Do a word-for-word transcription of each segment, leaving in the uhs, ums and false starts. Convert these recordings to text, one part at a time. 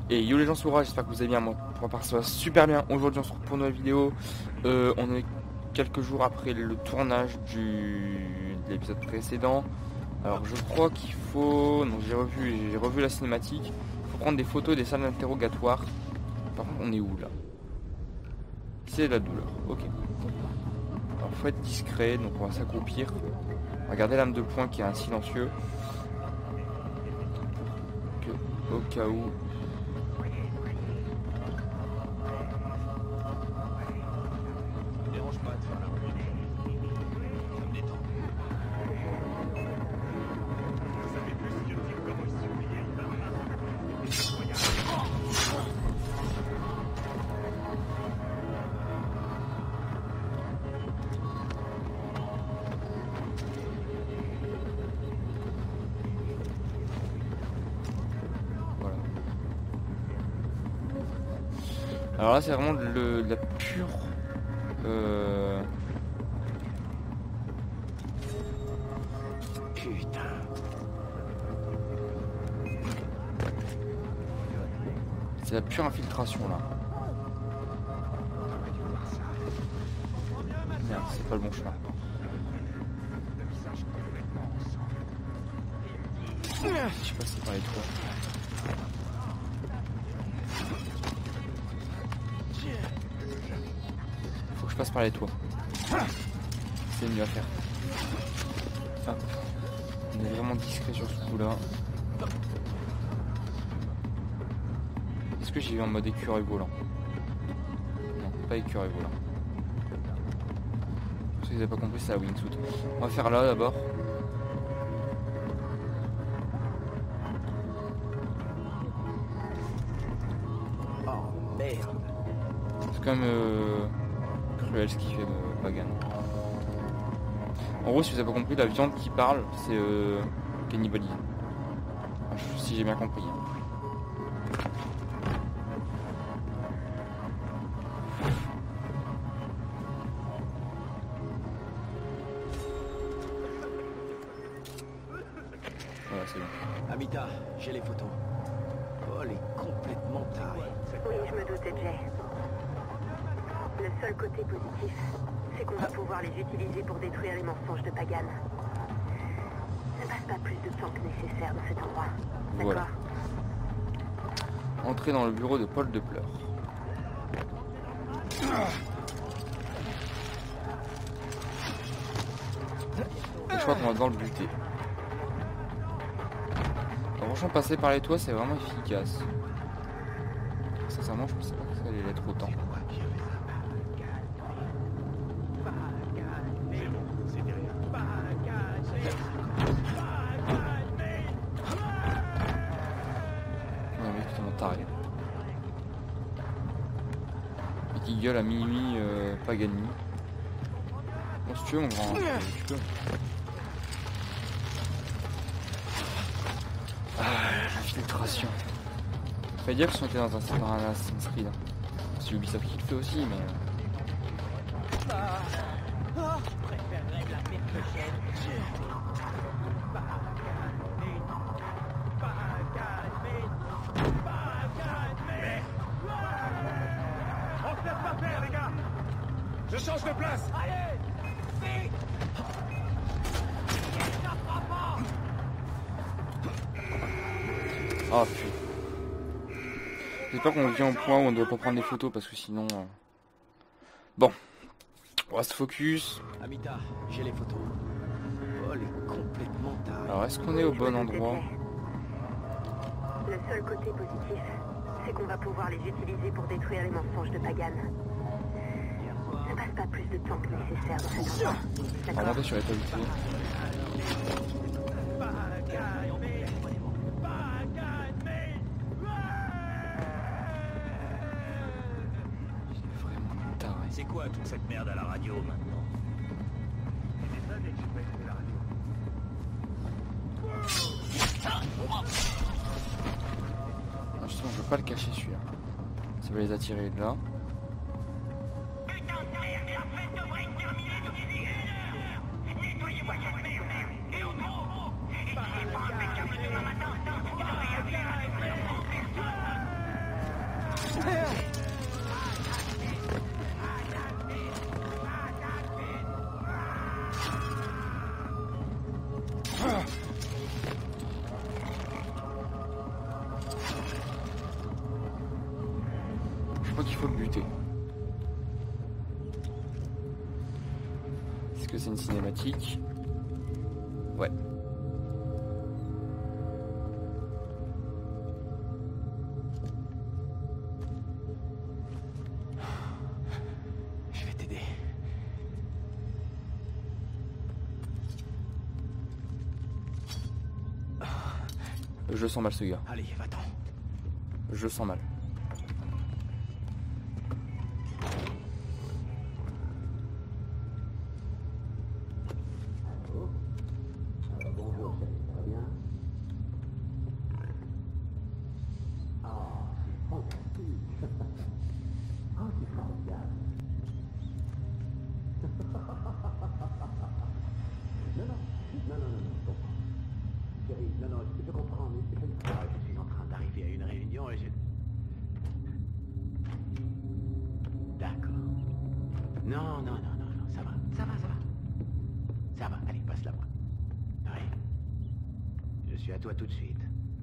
Et yo les gens, c'est Aura, j'espère que vous allez bien. Moi pour ma part ça va super bien. Aujourd'hui on se retrouve pour une nouvelle vidéo. euh, On est quelques jours après le tournage du de l'épisode précédent. Alors je crois qu'il faut... Non, j'ai revu, j'ai revu la cinématique. Il faut prendre des photos des salles d'interrogatoire. Par contre on est où là? C'est la douleur, ok. Alors faut être discret, donc on va s'accroupir. Regardez l'âme de poing qui est un silencieux. Que, au cas où... Alors là c'est vraiment de, le, de la pure euh... Putain. C'est la pure infiltration là. Merde, c'est pas le bon chemin. Je sais pas si c'est par les toits. Faut que je passe par les toits. C'est mieux à faire. Hop. On est vraiment discret sur ce coup là. Est-ce que j'y vais en mode écureuil volant? Non, pas écureuil volant. Si vous n'avez pas compris, c'est la wingsuit. On va faire là d'abord. Oh merde. C'est quand même euh, cruel ce qu'il fait euh, Pagan. En gros, si vous avez pas compris, la viande qui parle, c'est euh, cannibalisme. Enfin, si j'ai bien compris. Voilà, c'est bon. Amita, j'ai les photos. Paul est complètement taré. Oui, je me doutais, Jay. Le seul côté positif, c'est qu'on va pouvoir les utiliser pour détruire les mensonges de Pagan. Ne passe pas plus de temps que nécessaire dans cet endroit. D'accord? Voilà. Entrez dans le bureau de Paul de Pleur. Je crois qu'on va devoir le buter. Alors, franchement, passer par les toits, c'est vraiment efficace. Sincèrement, je pensais pas que ça allait être autant. Non, mais totalement taré. Et qui gueule à minuit, euh, Pagani. Bon, si tu veux, mon grand, tu peux. Ah, l'infiltration. Fallait dire qu'ils sont été dans un, dans un Assassin's Creed. C'est Ubisoft qui le fait aussi, mais... On se laisse pas faire, les gars. Je change de place. Allez, vite. Ah putain. J'espère qu'on vient au point où on ne doit pas prendre des photos parce que sinon... Euh... Bon. On va se focus. Amita, j'ai les photos. Paul est complètement taré. Alors est-ce qu'on est au bon endroit? Le seul côté positif, c'est qu'on va pouvoir les utiliser pour détruire les mensonges de Pagan. Ne passe pas plus de temps que nécessaire dans cet endroit. On va D'accord? monter sur les toits. C'est quoi toute cette merde à la radio maintenant? Ah, justement, je veux pas le cacher celui-là. Ça va les attirer de là. Je crois qu'il faut le buter. Est-ce que c'est une cinématique? Ouais. Je vais t'aider. Je sens mal ce gars. Allez, va-t'en. Je sens mal. Bonjour, ça va bien? Ah, c'est fantastique. Ah, c'est formidable. Non, non, non, non, non, non, je comprends. Chérie, non, non, je comprends, mais c'est pas grave. Je suis en train d'arriver à une réunion et je... D'accord. Non, non, non, non, non, ça va, ça va, ça va. Ça va, allez, passe-la moi. Oui. Je suis à toi tout de suite.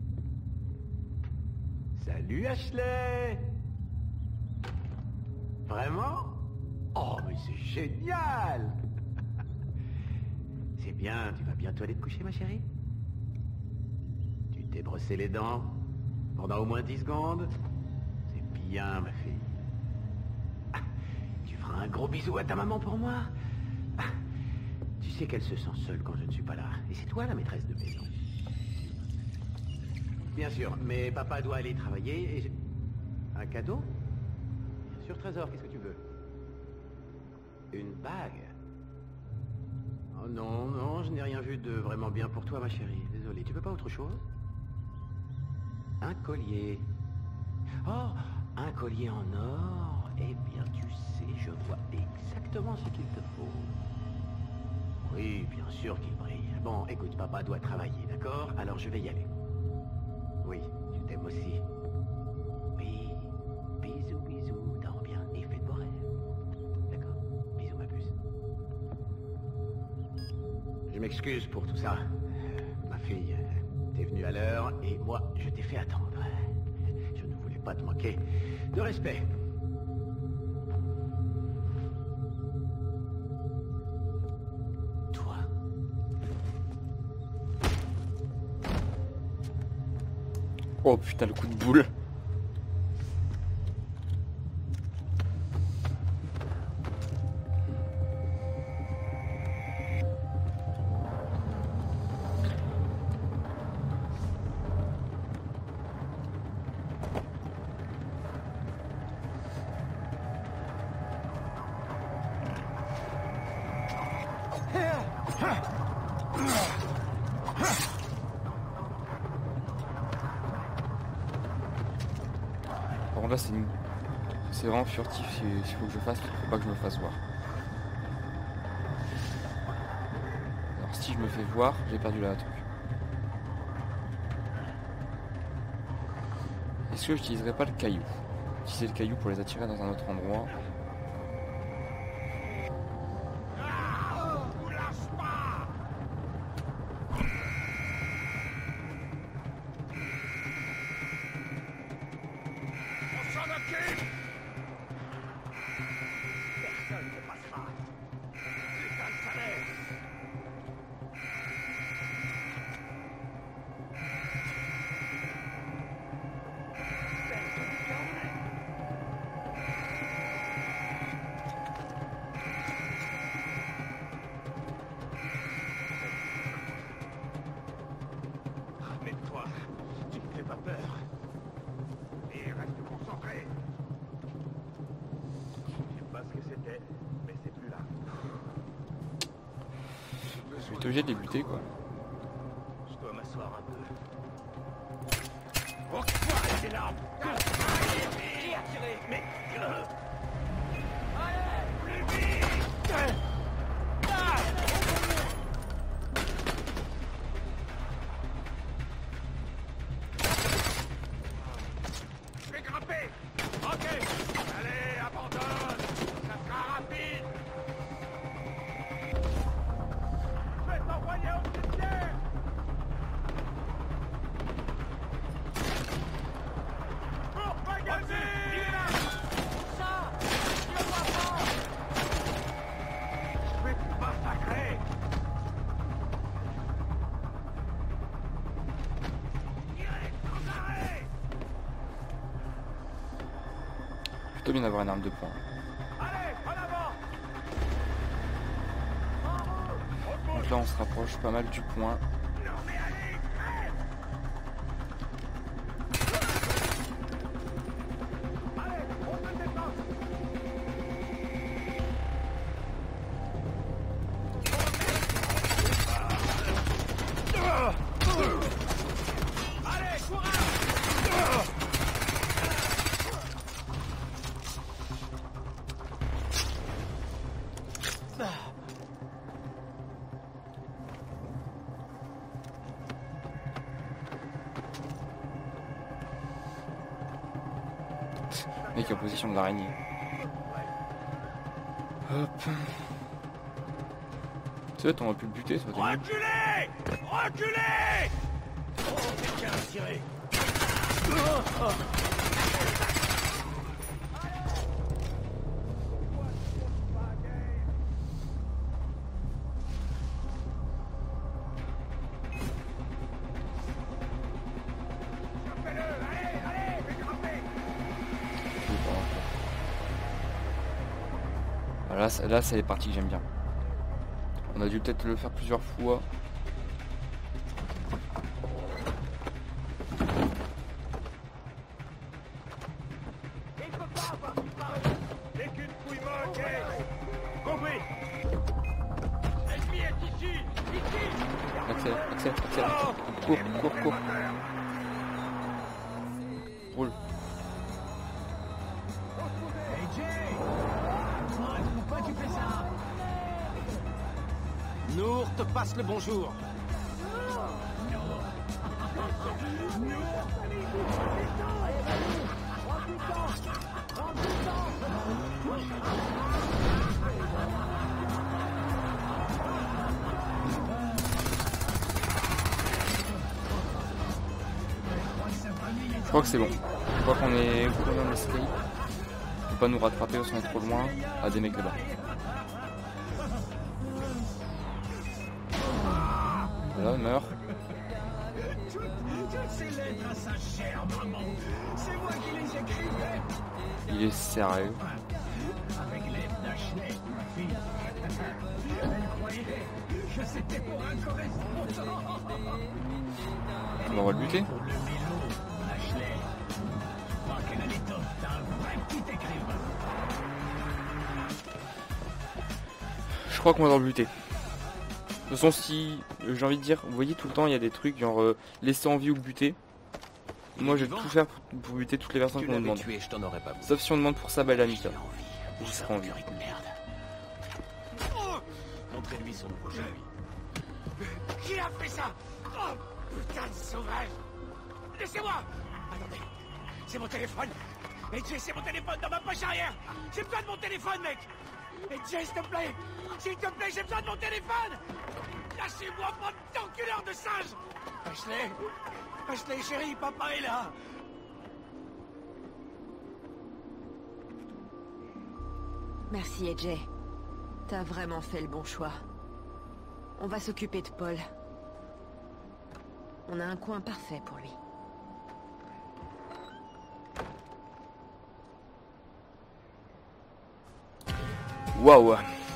Salut Ashley! Vraiment? Oh, mais c'est génial! C'est bien, tu vas bientôt aller te coucher, ma chérie? Tu t'es brossé les dents pendant au moins dix secondes? C'est bien, ma fille. Ah, tu feras un gros bisou à ta maman pour moi? Ah, tu sais qu'elle se sent seule quand je ne suis pas là. Et c'est toi la maîtresse de maison. Bien sûr, mais papa doit aller travailler et je... Un cadeau? Bien sûr, Trésor, qu'est-ce que tu veux? Une bague? Oh non, non, je n'ai rien vu de vraiment bien pour toi, ma chérie. Désolé, tu veux pas autre chose? Un collier. Oh, un collier en or. Eh bien, tu sais, je vois exactement ce qu'il te faut. Oui, bien sûr qu'il brille. Bon, écoute, papa doit travailler, d'accord? Alors je vais y aller. Oui, je t'aime aussi. Oui, bisous, bisous, dors bien et fais de beaux rêves. D'accord? Bisous, ma puce. Je m'excuse pour tout ça. Euh, ma fille, euh, t'es venue à l'heure et moi, je t'ai fait attendre. Je ne voulais pas te manquer de respect. Toi. Oh putain, le coup de boule. Par contre là c'est une... c'est vraiment furtif s'il faut que je fasse, il faut pas que je me fasse voir. Alors si je me fais voir, j'ai perdu la truc. Est-ce que j'utiliserai pas le caillou? Utiliser le caillou pour les attirer dans un autre endroit. Mets-toi, tu ne fais pas peur. Et reste concentré. Je sais pas ce que c'était, mais c'est plus là. Je vais être obligé de les buter quoi. Je dois m'asseoir un peu. Pourquoi c'est là? Qui a tiré? Mais... Allez, plus vite! Je vais grimper! plutôt bien d'avoir une arme de poing. Donc là on se rapproche pas mal du point. Mec en position de l'araignée. Hop. Tu sais, t'aurais pu le buter, ça aurait été mieux. Reculez! Reculez! Oh, quelqu'un a tiré. Oh, oh. Là, là c'est les parties que j'aime bien. On a dû peut-être le faire plusieurs fois. Accélère, accélère, accélère. Cours, cours, cours. Roule. Nour te passe le bonjour. Je crois que c'est bon. Je crois qu'on est dans l'escape. Faut pas nous rattraper, on est trop loin. Ah, des mecs là-bas. Voilà, il meurt. Il est sérieux. On va le buter. Je crois qu'on va le buter. De toute façon, si j'ai envie de dire, vous voyez tout le temps il y a des trucs genre euh, laisser en vie ou buter. Moi je vais tout faire pour, pour buter toutes les personnes qu'on nous demande. Tué, je t'en aurais pas. Sauf si on demande pour ça, bah la Mika. Je serai en vie. Montrez-lui son nouveau jeu. Qui a fait ça? Oh putain de sauvage! Laissez-moi! Attendez, c'est mon téléphone! Et Jay, c'est mon téléphone dans ma poche arrière! J'ai besoin de mon téléphone, mec! Et Jay, s'il te plaît! S'il te plaît, j'ai besoin de mon téléphone! Lâchez-moi, bande d'enculeurs de singe! Ashley! Ashley, chérie, papa est là! Merci, A J. T'as vraiment fait le bon choix. On va s'occuper de Paul. On a un coin parfait pour lui. Waouh.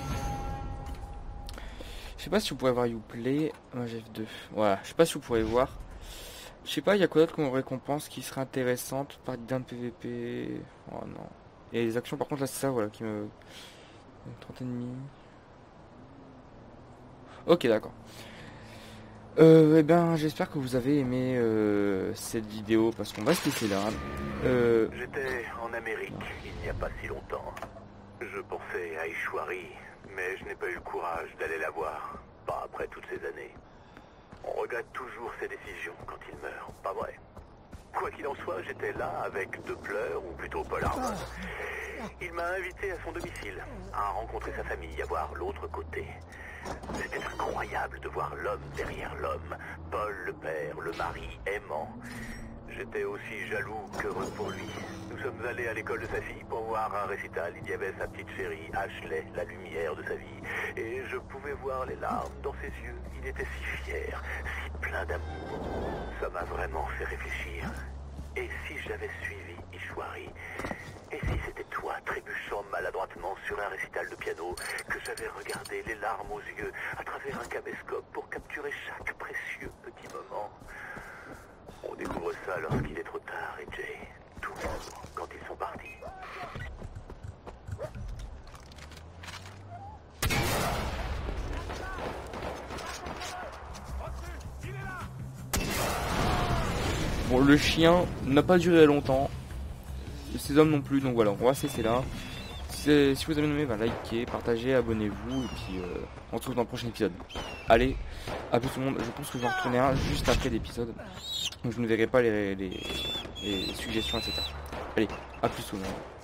Je sais pas si vous pouvez voir Uplay. Moi j'ai F deux. Voilà, je sais pas si vous pourrez voir. Je sais pas, il y a quoi d'autre comme récompense qui serait intéressante. Par d'un P V P. Oh non. Et les actions par contre là c'est ça voilà qui me. trente ennemis. Ok d'accord. Euh, eh ben j'espère que vous avez aimé euh, cette vidéo parce qu'on va se laisser là. Euh... J'étais en Amérique il n'y a pas si longtemps. Je pensais à Ishwari, mais je n'ai pas eu le courage d'aller la voir. Pas après toutes ces années. On regrette toujours ses décisions quand il meurt, pas vrai? Quoi qu'il en soit, j'étais là avec deux pleurs, ou plutôt Paul Harmon. Il m'a invité à son domicile, à rencontrer sa famille, à voir l'autre côté. C'était incroyable de voir l'homme derrière l'homme. Paul le père, le mari aimant. J'étais aussi jaloux qu'heureux pour lui. Nous sommes allés à l'école de sa fille pour voir un récital. Il y avait sa petite chérie, Ashley, la lumière de sa vie. Et je pouvais voir les larmes dans ses yeux. Il était si fier, si plein d'amour. Ça m'a vraiment fait réfléchir. Et si j'avais suivi Ishwari, Et si c'était toi, trébuchant maladroitement sur un récital de piano, que j'avais regardé les larmes aux yeux à travers un caméscope pour capturer chaque précieux petit moment? On découvre ça lorsqu'il est trop tard, et Jay, toujours quand ils sont partis. Bon, le chien n'a pas duré longtemps. Ces hommes non plus, donc voilà, on va cesser là. Si vous avez aimé, bah, likez, partagez, abonnez-vous, et puis euh, on se retrouve dans le prochain épisode. Allez, à plus tout le monde, je pense que je vais en retourner un juste après l'épisode, donc je ne verrai pas les, les, les suggestions, et cetera. Allez, à plus tout le monde.